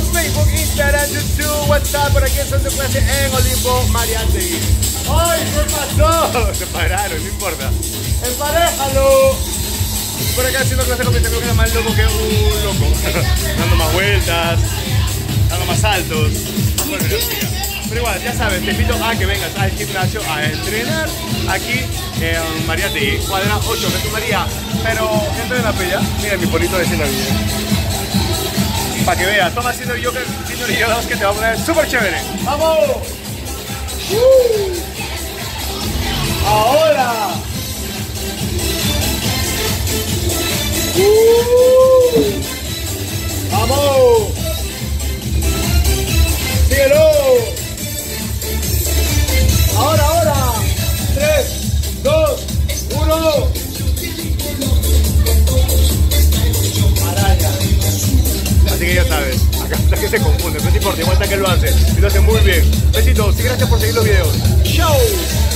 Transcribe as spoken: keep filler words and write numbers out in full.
Facebook, Instagram, YouTube, WhatsApp, por aquí en Santo Clase en Olimpo, Mariátegui. ¡Ay, qué pasó! Se pararon, no importa. ¡Emparejalo! Por acá haciendo clase con mi amigo que era más loco que un loco. Dando más vueltas, dando más saltos, más coreografía. Pero igual, ya sabes, te invito a que vengas al gimnasio a entrenar aquí en Mariátegui, cuadra ocho, Jesús María. Pero entra en la pella, mira mi polito de cena bien. Para que veas, toma Senior Yoga, Senior Yoga que te va a poner súper chévere. ¡Vamos! Uh. ¡Ahora! Uh. ¡Vamos! ¡Síguelo! ¡Ahora, ahora! tres, dos, uno. Araña. Así que ya sabes, acá está que se confunde, pero no importa, igual está que lo hace, y lo hace muy bien. Besitos y gracias por seguir los videos. ¡Chao!